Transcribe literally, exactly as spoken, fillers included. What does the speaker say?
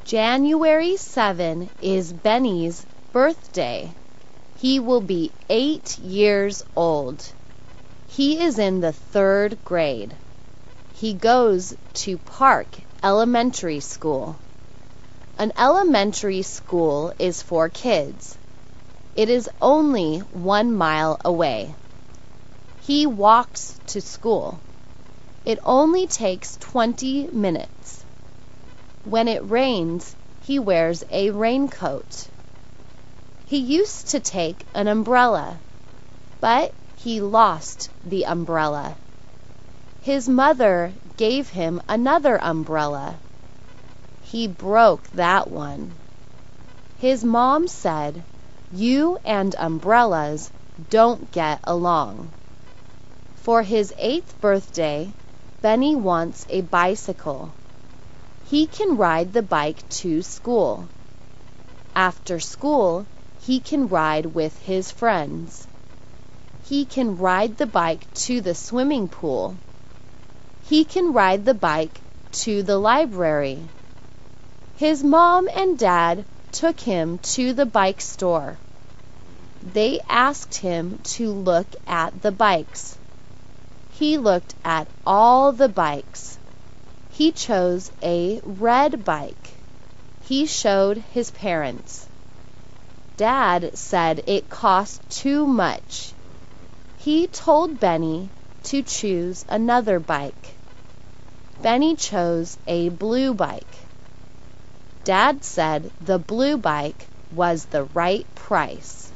January seventh is Benny's birthday. He will be eight years old. He is in the third grade. He goes to Park Elementary School. An elementary school is for kids. It is only one mile away. He walks to school. It only takes twenty minutes. When it rains, he wears a raincoat. He used to take an umbrella, but he lost the umbrella. His mother gave him another umbrella. He broke that one. His mom said, "You and umbrellas don't get along." For his eighth birthday, Benny wants a bicycle. He can ride the bike to school. After school, he can ride with his friends. He can ride the bike to the swimming pool. He can ride the bike to the library. His mom and dad took him to the bike store. They asked him to look at the bikes. He looked at all the bikes. He chose a red bike. He showed his parents. Dad said it cost too much. He told Benny to choose another bike. Benny chose a blue bike. Dad said the blue bike was the right price.